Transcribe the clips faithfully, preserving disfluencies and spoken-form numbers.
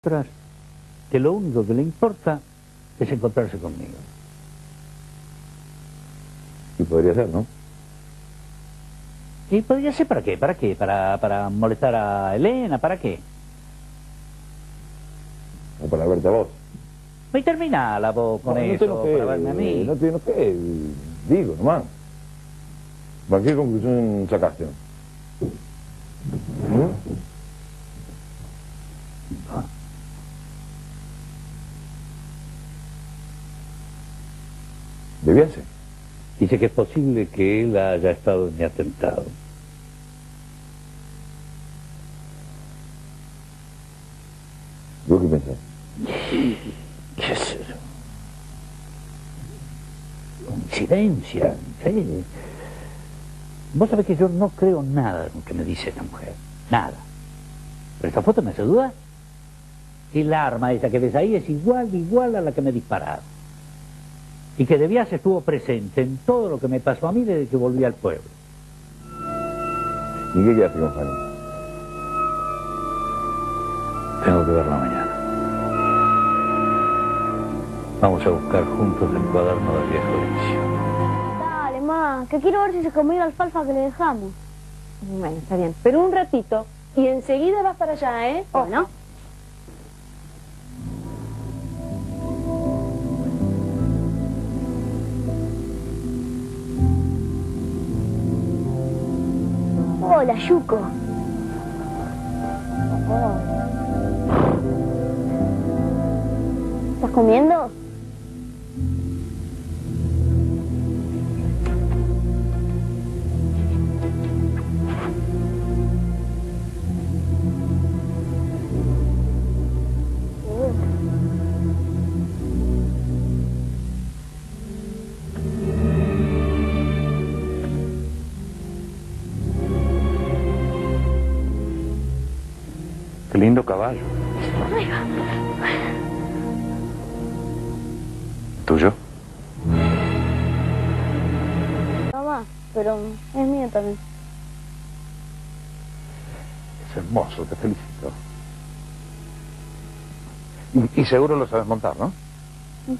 Que lo único que le importa es encontrarse conmigo. Y podría ser, ¿no? ¿Y podría ser para qué? ¿Para qué? ¿Para, para molestar a Elena? ¿Para qué? O para verte a vos. Y termina la voz con No, no te eso, enojes, para verme a mí. no te enojes, digo nomás. ¿Para qué conclusión sacaste? ¿Mm? ¿Debía ser? Dice que es posible que él haya estado en mi atentado. ¿Vos qué pensás? ¿Qué sé yo? Coincidencia, sí. Vos sabés que yo no creo nada de lo que me dice esta mujer. Nada. Pero esta foto me hace dudar. Y la arma esa que ves ahí es igual, igual a la que me dispararon. Y que De Biase estuvo presente en todo lo que me pasó a mí desde que volví al pueblo. ¿Y qué quedaste con Fanny? Tengo que verla mañana. Vamos a buscar juntos el cuaderno del viejo vicio. Dale, ma, que quiero ver si se comió la alfalfa que le dejamos. Bueno, está bien. Pero un ratito y enseguida vas para allá, ¿eh? Bueno. Hola, Yuko. Oh. ¿Estás comiendo? Qué lindo caballo. ¿Tuyo? Mamá, pero es mío también. Es hermoso, te felicito. Y, y seguro lo sabes montar, ¿no? Sí.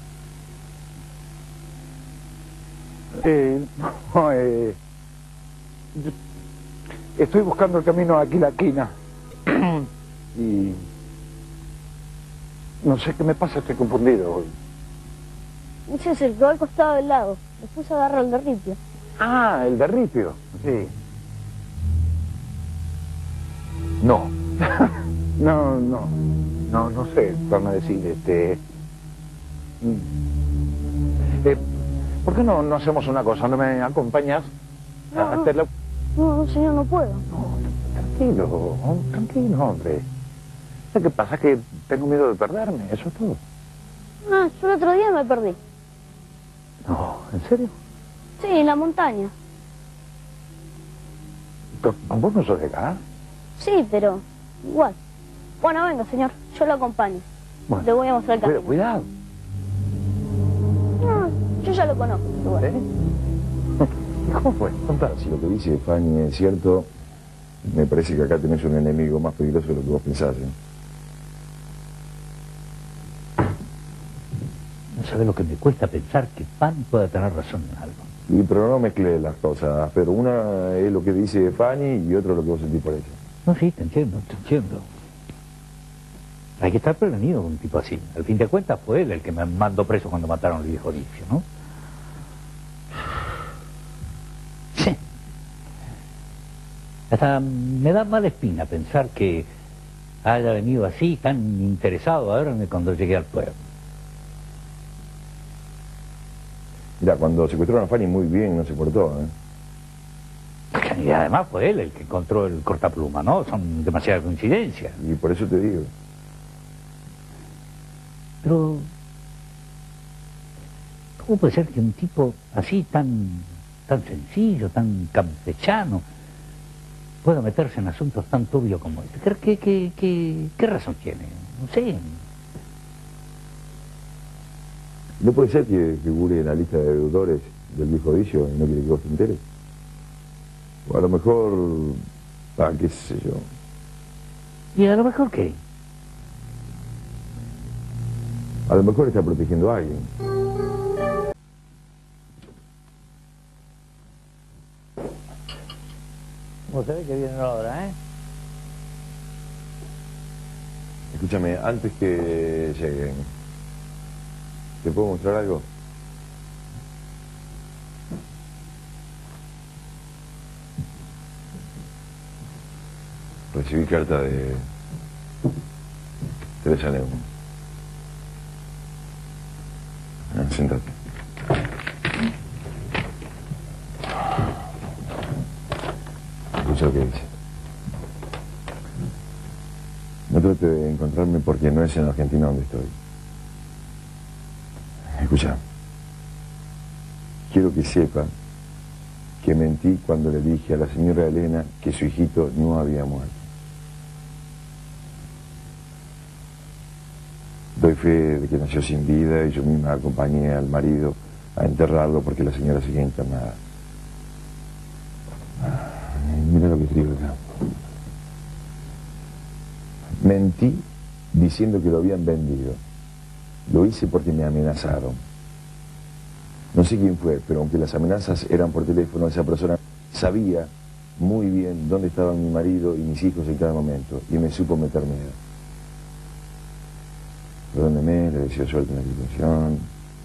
Eh, no, eh, estoy buscando el camino aquí la quina. Y no sé qué me pasa, estoy confundido hoy. Ese es el que va al costado del lago. Después agarra el de Ripio. Ah, el de Ripio. Sí. No. no, no. No, no sé, vamos a decir, este... Eh, ¿Por qué no, no hacemos una cosa? ¿No me acompañas No, a no. hacerla? No, no, señor, no puedo. No, tranquilo, tranquilo, hombre. Lo que pasa es que tengo miedo de perderme, eso es todo. Ah, yo el otro día me perdí. No, ¿en serio? Sí, en la montaña. ¿Vos no sos de acá? Sí, pero igual. Bueno, venga, señor, yo lo acompaño. Bueno, Le voy a mostrar el camino. Cuidado, cuidado. No, yo ya lo conozco. Igual. ¿Eh? ¿Cómo fue? Contá. Si lo que dice Fanny es cierto, me parece que acá tenés un enemigo más peligroso de lo que vos pensás, ¿eh? No sabes lo que me cuesta pensar que Fanny pueda tener razón en algo. Y, pero no mezclé las cosas, pero una es lo que dice Fanny y otra lo que vos sentís por ella. No, sí, te entiendo, te entiendo. Hay que estar prevenido con un tipo así. Al fin de cuentas fue él el que me mandó preso cuando mataron al viejo vicio, ¿no? Sí. Hasta me da mala espina pensar que haya venido así, tan interesado a verme cuando llegué al pueblo. Mira, cuando secuestraron a Fanny muy bien no se portó, ¿eh? Y además fue él el que encontró el cortapluma, ¿no? Son demasiadas coincidencias. Y por eso te digo. Pero ¿cómo puede ser que un tipo así tan, tan sencillo, tan campechano, pueda meterse en asuntos tan turbios como este? ¿Qué, qué, qué, qué, qué razón tiene? No sé. ¿No puede ser que figure en la lista de deudores del viejo vicio y no quiere que vos te enteres? O a lo mejor... ah, qué sé yo. ¿Y a lo mejor qué? A lo mejor está protegiendo a alguien. Vos sabés que viene ahora, ¿eh? Escúchame, antes que lleguen, ¿te puedo mostrar algo? Recibí carta de Teresa Neumann. Ah, siéntate. Escucha lo que dice. No trate de encontrarme porque no es en Argentina donde estoy. Escucha. Quiero que sepa que mentí cuando le dije a la señora Elena que su hijito no había muerto. Doy fe de que nació sin vida y yo misma acompañé al marido a enterrarlo porque la señora seguía internada. Mira lo que escribo acá. Mentí diciendo que lo habían vendido. Lo hice porque me amenazaron. No sé quién fue, pero aunque las amenazas eran por teléfono, esa persona sabía muy bien dónde estaban mi marido y mis hijos en cada momento y me supo meter miedo. Perdóneme, le deseo suerte en la situación.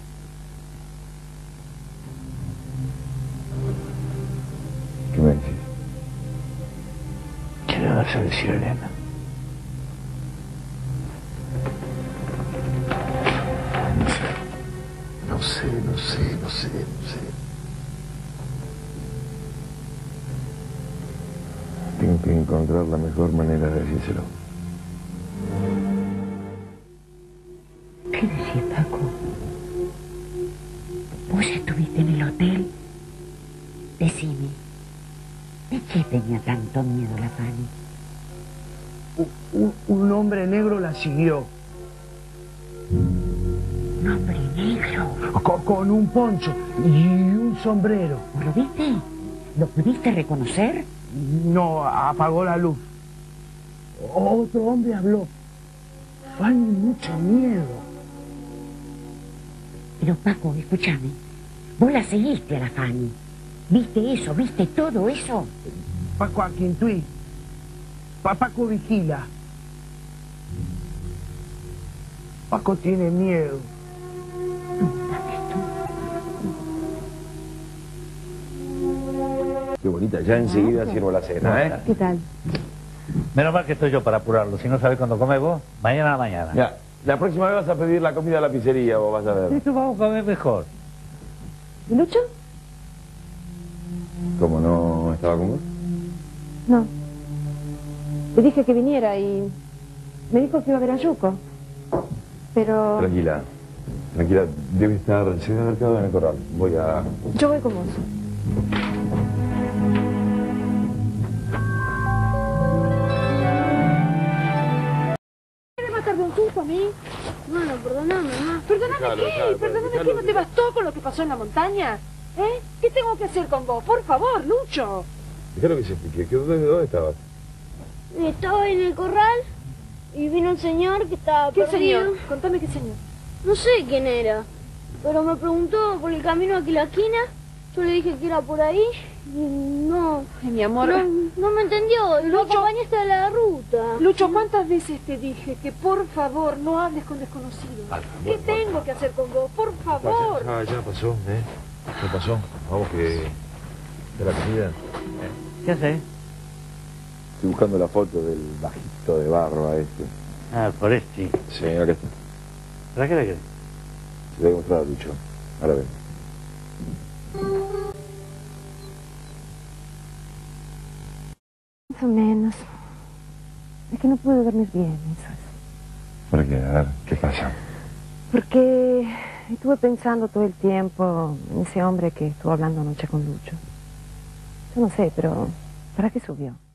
¿Qué me decís? ¿Qué le vas a decir, Elena? No sé, no sé, no sé, no sé. Tengo que encontrar la mejor manera de decírselo. ¿Qué decís, Paco? ¿Vos estuviste en el hotel? Decime, ¿de qué tenía tanto miedo la Fanny? Un, un hombre negro la siguió. ¿Un hombre negro? Con, con un poncho y un sombrero. ¿Vos lo viste? ¿Lo pudiste reconocer? No, apagó la luz. Otro hombre habló. Fanny, mucho miedo. Pero Paco, escúchame, vos la seguiste a la Fanny. ¿Viste eso? ¿Viste todo eso? Paco Aquintuí. Pa Paco vigila. Paco tiene miedo. Qué bonita, ya enseguida sirvo la cena, ¿eh? ¿Qué tal? Menos mal que estoy yo para apurarlo. Si no sabes cuándo comés vos, mañana a la mañana. Ya, la próxima vez vas a pedir la comida a la pizzería, vos vas a ver. Esto vamos a comer mejor. ¿Y Lucho? ¿Cómo no estaba con vos? No. Le dije que viniera y me dijo que iba a ver a Yuko. Pero... Tranquila, tranquila, debe estar, se debe haber quedado en el corral. Voy a... yo voy con vos. ¿Qué me matar de un susto a mí? No, no, perdóname, mamá. Perdóname, Dejalo, ¿qué? dejalo, Perdóname, dejalo. ¿qué? ¿No te bastó con lo que pasó en la montaña? ¿Eh? ¿Qué tengo que hacer con vos? Por favor, Lucho. Déjalo que se explique, ¿qué- ¿dónde, dónde estabas? Estaba en el corral y vino un señor que estaba ¿Qué perdido. señor? Contame qué señor. No sé quién era, pero me preguntó por el camino aquí a la esquina. Yo le dije que era por ahí y no... Ay, mi amor. No, no me entendió, lo Lucho. acompañaste a la ruta. Lucho, ¿cuántas veces te dije que por favor no hables con desconocidos? Ah, ¿Qué bueno, bueno. tengo que hacer con vos? Por favor. Ya, ya pasó, ¿eh? Ya pasó. Vamos que... de la comida. ¿Qué haces? Estoy buscando la foto del bajito de barro a este. Ah, por este. Sí, acá está. ¿Para qué le querés? Se lo voy a mostrar a Lucho. Ahora ven. Más o menos. Es que no pude dormir bien, eso es. ¿Por qué? A ver, ¿qué pasa? Porque estuve pensando todo el tiempo en ese hombre que estuvo hablando anoche con Lucho. Yo no sé, pero ¿para qué subió?